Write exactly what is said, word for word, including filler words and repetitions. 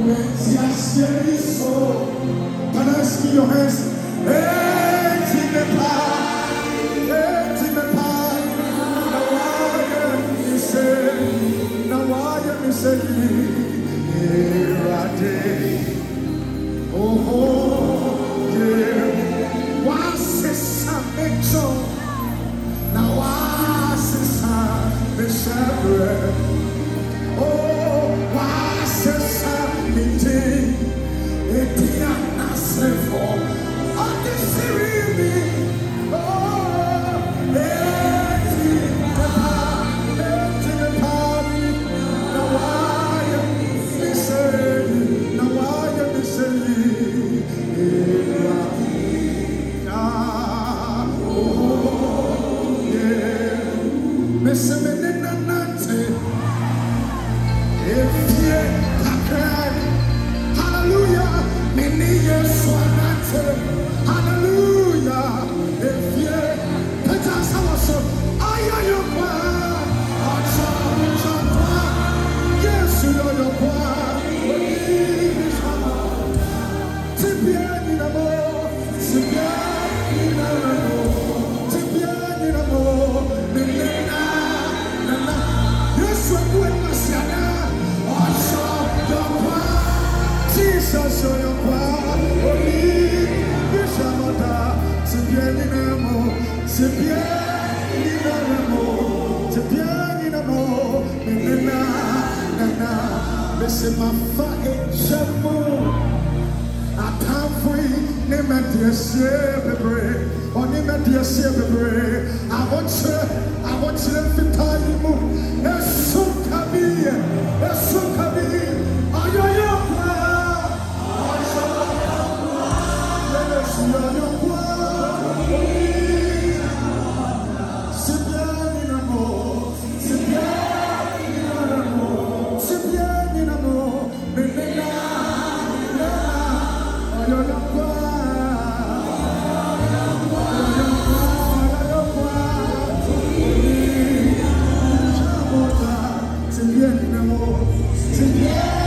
Can I see your hands? Hey, Timmy Pie, hey, Timmy Pie. Now I am missing, now I am missing. Here I day. Oh, oh, yeah. Once it's a big song. Now I see some shepherd. Oh, once it's a big thing. It's not simple. On the series. Oh, it's the power, it's the power. Now I am missing. Now I am missing. Oh, yeah. Missing me in the night. If you can. Hallelujah. Hallelujah. If you put us our I am your power. Yes, you know your power. Tibian in a more, Tibian in a more, Tibian in a more, Milena, yes, we're going to see now. Also, your power. Jesus, show your power. Only Bishamota, Tibian in a more, Tibian in a more, Tibian in a more, Milena, Nana, Bessimafa, Shamu. I can't free, name at the save or name at the save. I want you, I want you to tell you, a soon can be, a soon can be. Are you your plan? Yes, you are your plan. Sibian in a more, Sibian in a more, Sibian in a more, Menena. Yeah.